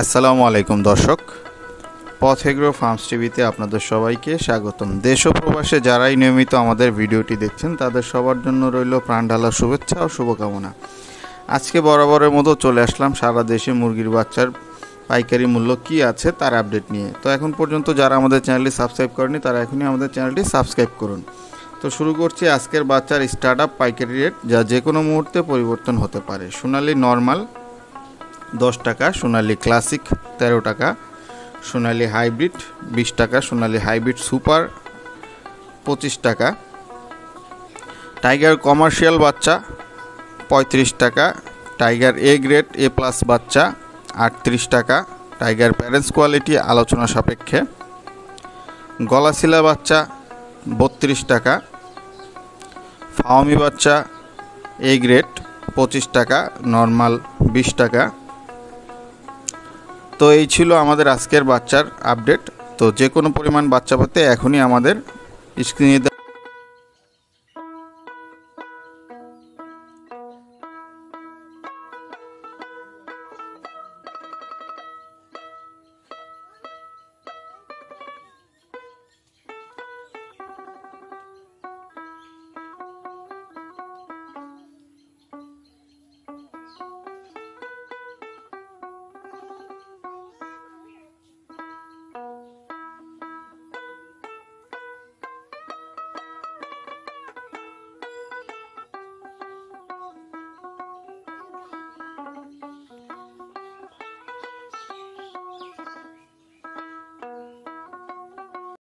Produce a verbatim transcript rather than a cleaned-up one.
আসসালামু আলাইকুম দর্শক, পথ এগ্রো ফার্মস টিভিতে আপনাদের সবাইকে স্বাগতম। দেশ ও প্রবাসে যারাই নিয়মিত আমাদের ভিডিওটি দেখছেন তাদের সবার জন্য রইল প্রাণঢালা শুভেচ্ছা ও শুভকামনা। আজকে বরাবরের মতো চলে আসলাম সারা দেশে মুরগির বাচ্চার পাইকারি মূল্য কি আছে তার আপডেট নিয়ে। তো এখন পর্যন্ত যারা আমাদের চ্যানেলটি সাবস্ক্রাইব করেনি তারা এখনই আমাদের চ্যানেলটি সাবস্ক্রাইব করুন। তো শুরু করছি আজকের বাচ্চার স্টার্ট আপ পাইকারি রেট, যা যে কোনো মুহূর্তে পরিবর্তন হতে পারে। সোনালী নর্মাল দশ টাকা, সোনালী ক্লাসিক তেরো টাকা, সোনালী হাইব্রিড বিশ টাকা, সোনালী হাইব্রিড সুপার পঁচিশ টাকা, টাইগার কমার্শিয়াল বাচ্চা পঁয়ত্রিশ টাকা, tiger A grade A plus বাচ্চা আটত্রিশ টাকা, টাইগার প্যারেন্টস কোয়ালিটি আলোচনা সাপেক্ষে, গলাশিলা বাচ্চা বত্রিশ টাকা, ফাওমি বাচ্চা এ গ্রেড পঁচিশ টাকা, নর্মাল বিশ টাকা। তো এই ছিল আমাদের আজকের বাচ্চার আপডেট। তো যে কোনো পরিমাণ বাচ্চা পেতে এখনই আমাদের স্ক্রিনে